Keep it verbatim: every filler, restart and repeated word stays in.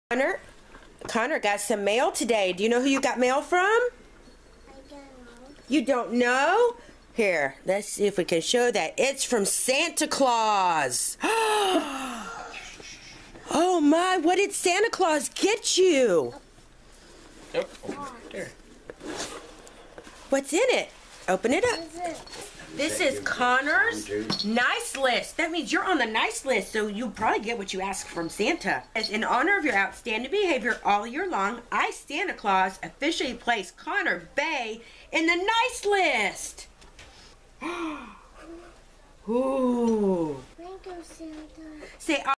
Connor, Connor got some mail today. Do you know who you got mail from? I don't know. You don't know? Here, let's see if we can show that. It's from Santa Claus. Oh my, what did Santa Claus get you? Oh, oh, there. What's in it? Open it up. Is it? This is Connor's nice list. That means you're on the nice list, so you probably get what you ask from Santa. As in honor of your outstanding behavior all year long, I, Santa Claus, officially place Connor Bay in the nice list. Ooh. Thank you, Santa. Say